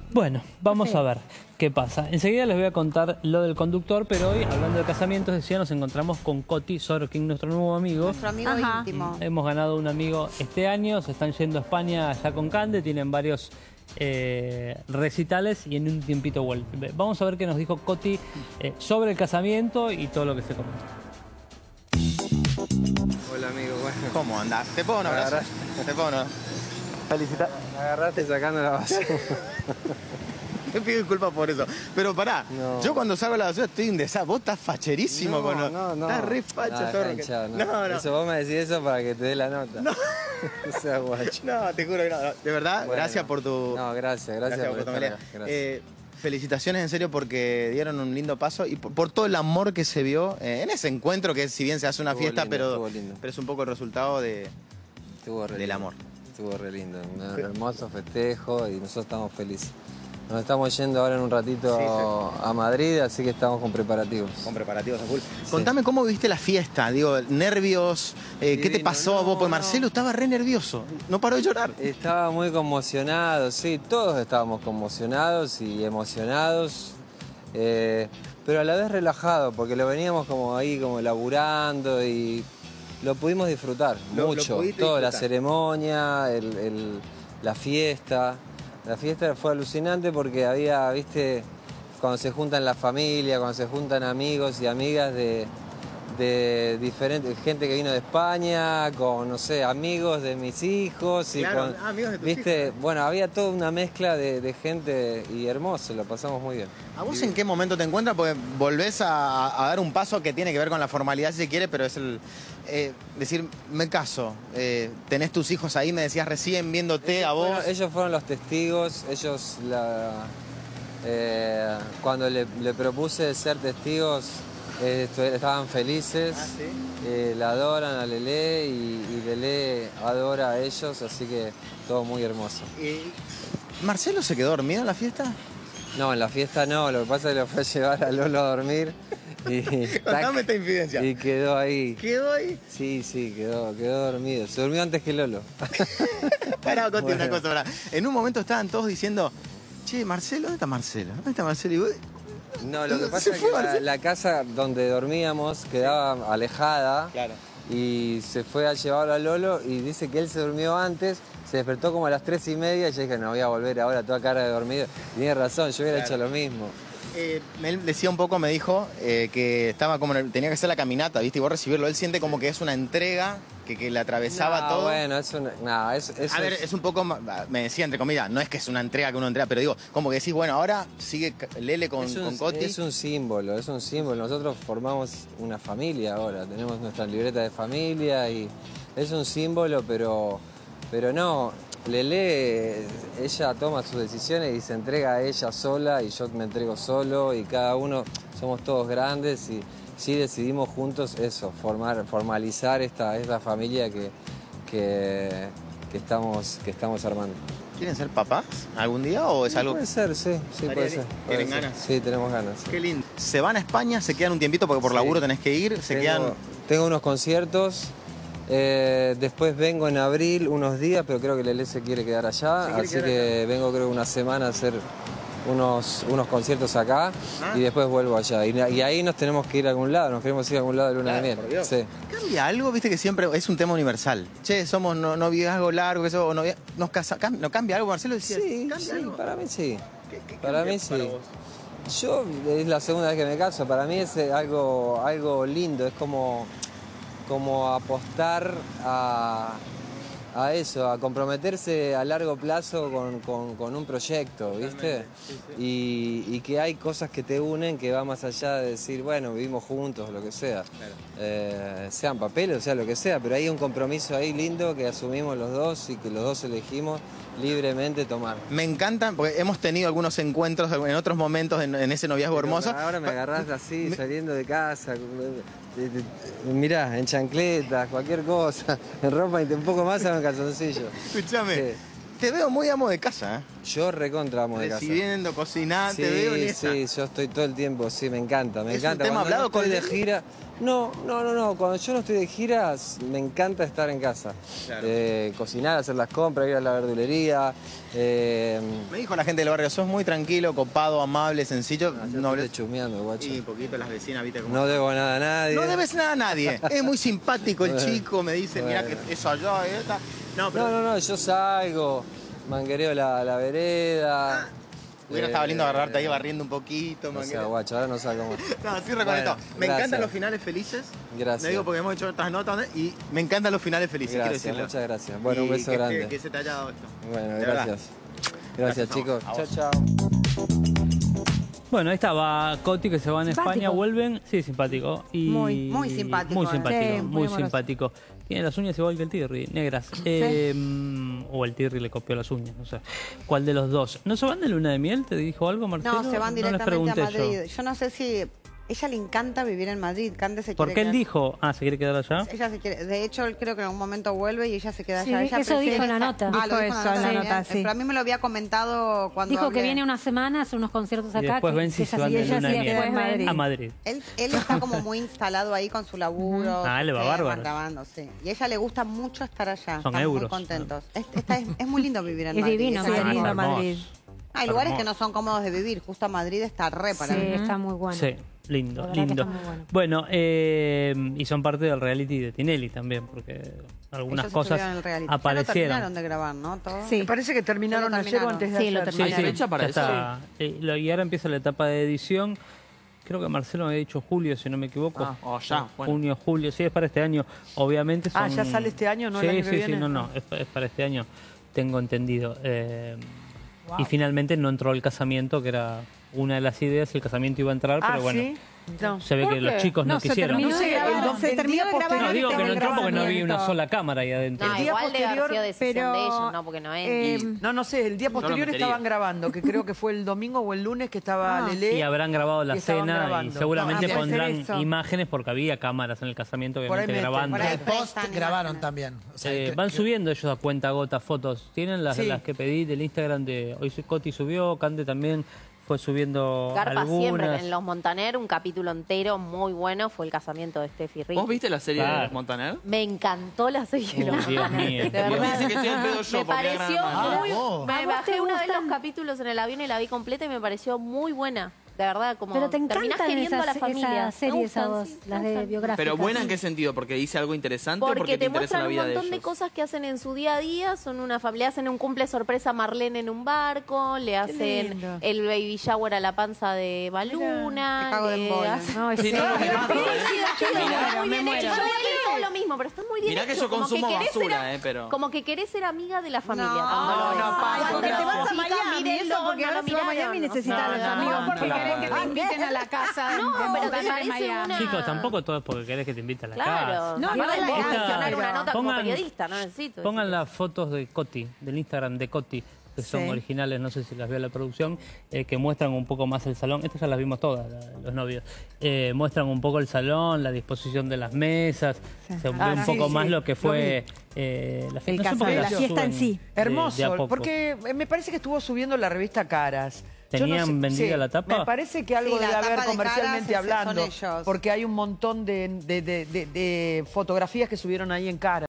Bueno, vamos Sí. a ver qué pasa. Enseguida les voy a contar lo del conductor, pero hoy, hablando de casamientos, decía, nos encontramos con Coti Sorokin, nuestro nuevo amigo. Nuestro amigo Ajá. íntimo. Hemos ganado un amigo este año, se están yendo a España ya con Cande, tienen varios recitales y en un tiempito vuelven. Vamos a ver qué nos dijo Coti sobre el casamiento y todo lo que se comentó. Hola amigo, bueno. ¿Cómo andás? ¿Te puedo un abrazo? ¿Te puedo no? Felicita. Me agarraste sacando la basura. Te pido disculpas por eso. Pero pará, No. yo cuando salgo a la basura estoy indesado. Vos estás facherísimo No, con los... no. Estás re facha, No, zorro. hinchado, no. No, no. Eso vos me decís eso para que te dé la nota. No. O sea, guacho. No, te juro que no. De verdad, Bueno. gracias por tu... No, gracias por tu estar amabilidad. acá. Gracias. Felicitaciones en serio porque dieron un lindo paso y por todo el amor que se vio en ese encuentro que si bien se hace una Estuvo fiesta, lindo, estuvo lindo. pero es un poco el resultado Estuvo re del lindo. amor. Estuvo re lindo. Un hermoso festejo y nosotros estamos felices. Nos estamos yendo ahora en un ratito Sí, a Madrid, así que estamos con preparativos. Con preparativos a full. Contame cómo viviste la fiesta, digo, nervios, ¿qué te Divino, pasó a vos? Porque no. Marcelo estaba re nervioso, no paró de llorar. Estaba muy conmocionado, sí, todos estábamos conmocionados y emocionados, pero a la vez relajado, porque lo veníamos como ahí, como laburando y lo pudimos disfrutar Lo mucho. pudiste Toda la disfrutar. ceremonia, la fiesta. La fiesta fue alucinante porque había, viste, cuando se juntan la familia, cuando se juntan amigos y amigas de diferentes, gente que vino de España, con, no sé, amigos de mis hijos. Y Claro, con, amigos de tus viste, hijos. bueno, había toda una mezcla de gente y hermoso, lo pasamos muy bien. ¿A vos en qué momento te encuentras? Porque volvés a dar un paso que tiene que ver con la formalidad si se quiere, pero es decir, me caso, tenés tus hijos ahí, me decías recién viéndote a vos. Bueno, ellos fueron los testigos, ellos cuando le propuse ser testigos estaban felices, Ah, ¿sí? la adoran a Lelé y Lelé adora a ellos, así que todo muy hermoso. ¿Marcelo se quedó dormido en la fiesta? No, en la fiesta no, lo que pasa es que lo fue a llevar a Lolo a dormir y, Contame esta infidencia. y quedó ahí. ¿Quedó ahí? Sí, quedó dormido. Se durmió antes que Lolo. Pará, Coti, Bueno. una cosa, pará. En un momento estaban todos diciendo, che, Marcelo, ¿dónde está Marcelo? ¿Dónde está Marcelo? Y vos, No, lo que ¿Se pasa es fue que Marcelo? la casa donde dormíamos quedaba alejada claro. y se fue a llevarlo a Lolo y dice que él se durmió antes, se despertó como a las 3:30 y yo dije, no voy a volver ahora toda cara de dormido. Y tiene razón, yo hubiera Claro. hecho lo mismo. Él decía un poco, me dijo, que estaba como tenía que hacer la caminata, ¿viste? Y vos recibirlo. Él siente como que es una entrega que le atravesaba No, todo. Bueno, eso A ver, es un poco, me decía entre comillas, no es que es una entrega que uno entrega, pero digo, como que decís, bueno, ahora sigue Lele con Coti. es un símbolo, es un símbolo. Nosotros formamos una familia ahora, tenemos nuestra libreta de familia y es un símbolo, pero no. Lelé, ella toma sus decisiones y se entrega a ella sola y yo me entrego solo y cada uno, somos todos grandes y sí decidimos juntos eso, formalizar esta familia que estamos armando. ¿Quieren ser papás algún día o es algo? Puede ser, sí, Estaría puede bien. ser. ¿Tienen puede ser. ganas? Sí, tenemos ganas. Qué lindo. Se van a España, se quedan un tiempito porque por Sí. laburo tenés que ir, Tengo unos conciertos, después vengo en abril unos días, pero creo que Lelé se quiere quedar allá, Se quiere así quedar que vengo creo una semana a hacer unos conciertos acá Ah. y después vuelvo allá. Y ahí nos tenemos que ir a algún lado, nos queremos ir a algún lado de luna de miel. por Dios. Sí. ¿Cambia algo? Viste que siempre es un tema universal. Che, somos noviazgo largo, eso, o ¿no cambia algo, Marcelo? Decías, Sí, ¿cambia sí, algo? para mí sí. ¿Qué Para cambia mí sí. para vos? Yo, es la segunda vez que me caso, para mí es algo lindo, es como apostar a eso, a comprometerse a largo plazo con un proyecto, ¿viste? Y que hay cosas que te unen que va más allá de decir, bueno, vivimos juntos, lo que sea. Sean papeles, o sea, lo que sea, pero hay un compromiso ahí lindo que asumimos los dos y que los dos elegimos libremente tomar. Me encanta, porque hemos tenido algunos encuentros en otros momentos en ese noviazgo Pero hermoso. ahora me agarrás así, saliendo de casa. Mirá, en chancletas, cualquier cosa, en ropa y un poco más en calzoncillo. Escúchame, Sí. te veo muy amo de casa, ¿eh? Yo recontra amo de casa. Recibiendo, cocinando, Sí, te veo en esa. sí, yo estoy todo el tiempo, sí, me encanta, me ¿Es un encanta. tema Cuando hablado no estoy con de gira, no, cuando yo no estoy de gira, me encanta estar en casa. Claro. Cocinar, hacer las compras, ir a la verdulería. Me dijo la gente del barrio, sos muy tranquilo, copado, amable, sencillo. No estoy chusmeando, guacho. Y un poquito las vecinas, viste cómo... No debo nada a nadie. No debes nada a nadie. Es muy simpático el chico, me dice, mirá que eso allá, esta. No, pero... No, yo salgo, manguereo la vereda. Hubiera estado lindo agarrarte ahí barriendo un poquito. No sé, guacho, ahora no salgo más. No, sí reconecto. Bueno, Me gracias. encantan los finales felices. Gracias. Me digo porque hemos hecho otras notas y me encantan los finales felices, Gracias, quiero decirlo. muchas gracias. Bueno, un Y beso grande. Que se te haya dado esto. Bueno, De verdad. gracias. Gracias, chicos. a Chao, vos. chao. Bueno, ahí estaba Coti, que se van a Simpático. España, vuelven. Sí, simpático. Y Muy simpático, Muy ¿eh? simpático, Sí, muy muy amoroso. simpático. Tiene las uñas igual que el Tirri, negras. O el Tirri le copió las uñas, no sé. ¿Cuál de los dos? ¿No se van de luna de miel? ¿Te dijo algo, Marcelo? No, se van les directamente a pregunté Madrid. yo. Yo no sé si... Ella le encanta vivir en Madrid. Cande se Porque quiere él quedar- dijo, ¿se quiere quedar allá? Ella se quiere... De hecho, él creo que en algún momento vuelve y ella se queda Sí, allá. Ella eso dijo prefiere en la estar- nota. Ah, lo Dijo dijo eso en la bien. nota, sí. Pero a mí me lo había comentado cuando Dijo que hablé. viene unas semanas, hace unos conciertos Y acá. después que- ven si que se ella van sí- de ella luna sí de miel. después ven. A Madrid. Él está como muy instalado ahí con su laburo. Ah, sus le va temas, bárbaro. grabando, sí. Y a ella le gusta mucho estar allá. Son Están euros. muy contentos. Es muy lindo vivir en Es Madrid. divino, ella sí, le es lindo gusta. hermoso. Madrid. Hay lugares Hermoso. que no son cómodos de vivir. Justo Madrid está re para Sí, vivir. está muy bueno. Sí, lindo, La verdad que lindo. está muy bueno. Bueno, y son parte del reality de Tinelli también, porque algunas Ellos cosas estuvieron en el reality. Ya lo aparecieron. terminaron de grabar, ¿no? ¿Todo? Me parece que terminaron Ya lo ayer o antes de Sí, lo ayer. terminaron. Sí, ¿Hay fecha para ya eso? está. Y ahora empieza la etapa de edición. Creo que Marcelo me había dicho julio, si no me equivoco. Ya, bueno. Junio, julio, sí, es para este año. Obviamente son... ¿ya sale este año, no el Sí, año que sí, viene? sí, no, es para este año, tengo entendido. Y finalmente no entró el casamiento, que era una de las ideas, el casamiento iba a entrar, pero bueno, ¿sí? No. se ve ¿Por que los qué? chicos no se quisieron. terminó No de sé, grabar, se el terminó día de grabar posterior digo que no del entró porque no vi casamiento. una sola cámara ahí adentro. No, El día igual debe haber posterior, sido decisión pero, de ellos, ¿no? Porque no es. No sé, el día lo posterior metería. estaban grabando, que creo que fue el domingo o el lunes que estaba Lelé. Y habrán grabado la y estaban cena y grabando. seguramente No, puede ser pondrán eso. imágenes porque había cámaras en el casamiento, Por ahí obviamente meten, grabando. por ahí. El post prestan grabaron imágenes. también. O sea, Van subiendo ellos a cuenta gota fotos. Tienen las, Sí. las que pedí del Instagram de hoy Coti subió, Cande también fue subiendo Garpa siempre, algunas. en Los Montaner, un capítulo entero muy bueno fue el casamiento de Steffi Ricky. ¿Vos viste la serie Claro. de los Montaner? Me encantó la serie de Oh, Los Dios Montaner. mío. De Dios verdad. Dice que estoy al pedo yo, Me porque pareció gran- muy... vos. Me ¿A vos bajé te uno de los gustan? capítulos en el avión y la vi completa y me pareció muy buena. De verdad, como Pero te terminás encantan queriendo a la familia. esas series a Me vos, gustan, sí, las me de gustan. biográficas. ¿Pero buena en qué sentido? ¿Porque dice algo interesante o Porque porque te te interesa muestran la un vida de montón de ellos? cosas que hacen en su día a día. Son una familia, hacen un cumple sorpresa a Marlene en un barco, le hacen lindo. el baby shower a la panza de Baluna. Me cago de le embole. hacen- No, es Sí, no, me mato, Sí, ¿eh? sí, sí, Claro, muy me bien muero. hecho. Yo voy a leer todo lo mismo, pero está muy bien Mirá que hecho. yo Como consumo querés basura, ser- pero... Como que querés ser amiga de la familia. No, cuando lo ves. no, Pau, Cuando porque te te vas vas a a Miami, Miami, eso porque vas a Miami y necesitas No, a los no, amigos no, porque no, querés que no. te inviten a la casa No, de pero te Montaner en parece Miami. una... Chicos, tampoco todo es porque querés que te invite a la Claro. casa. No, Igual no, hay que esta- gestionar una nota como pongan- periodista, no necesito. Pongan las fotos de Coti, del Instagram de Coti, que son Sí. originales, no sé si las vio la producción, que muestran un poco más el salón. Estas ya las vimos todas, los novios. Muestran un poco el salón, la disposición de las mesas, se ve Ah, un sí, poco más sí, lo que lo fue la fiesta. No sé por qué casamiento. la La fiesta en suben sí. de a Hermoso, poco. porque me parece que estuvo subiendo la revista Caras. Yo ¿Tenían vendida la tapa? Me parece que algo Sí, la debe haber tapa de comercialmente Caras, son hablando, ellos. porque hay un montón de fotografías que subieron ahí en Caras.